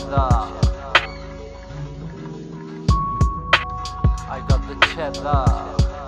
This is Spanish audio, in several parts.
cheddar. I got the cheddar.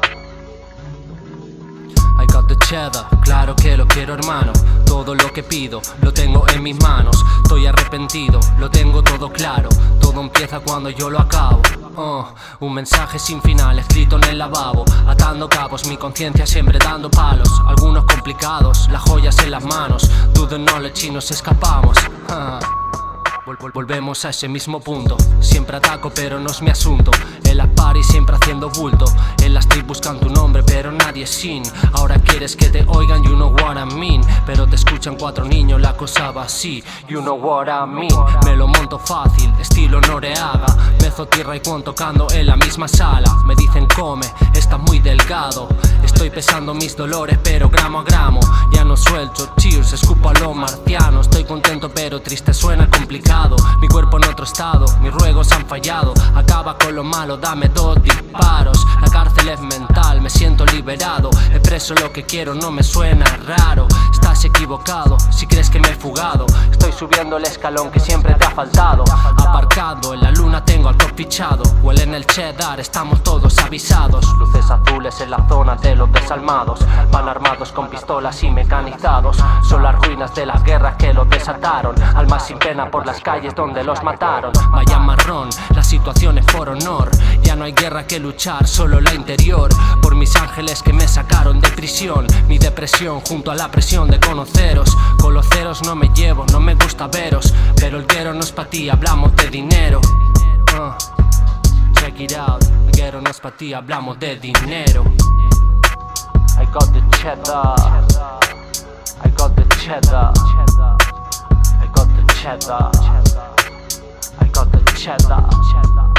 I got the cheddar, claro que lo quiero, hermano. Todo lo que pido lo tengo en mis manos. Estoy arrepentido, lo tengo todo claro. Todo empieza cuando yo lo acabo. Un mensaje sin final escrito en el lavabo, atando cabos, mi conciencia siempre dando palos. Algunos complicados, las joyas en las manos. Do the knowledge y nos escapamos. Volvemos a ese mismo punto. Siempre ataco pero no es mi asunto. En las parties siempre haciendo bulto. En las tribus buscan tu nombre pero nadie sin. Ahora quieres que te oigan, you know what I mean. Pero te escuchan 4 niños, la cosa va así, you know what I mean. Me lo monto fácil, estilo Noreaga. Mezo tierra y cuon tocando en la misma sala. Me dicen come, estás muy delgado. Estoy pesando mis dolores pero gramo a gramo. Ya no suelto, cheers, escupo a lo marciano. Estoy contento pero triste, suena complicado. Mi cuerpo en otro estado, mis ruegos han fallado. Acaba con lo malo, dame 2 disparos. La cárcel es mental, me siento liberado. Expreso lo que quiero, no me suena raro. Estás equivocado, si crees que me he fugado. Estoy subiendo el escalón que siempre te ha faltado. Aparcado, en la luna tengo al top fichado. Huele en el cheddar, estamos todos avisados. Luces azules en la zona de los desalmados. Van armados con pistolas y mecanizados. Son las ruinas de las guerras que los desataron. Almas sin pena por las calles donde los mataron. Vaya marrón, la situación es por honor. Ya no hay guerra que luchar, solo la interior. Por mis ángeles que me sacaron de prisión. Mi depresión junto a la presión de conoceros. Con los ceros no me llevo, no me gusta veros. Pero el guero no es pa' ti, hablamos de dinero. Check it out, el guero no es pa' ti, hablamos de dinero. I got the cheddar. I got the cheddar. I got the cheddar. I got the cheddar.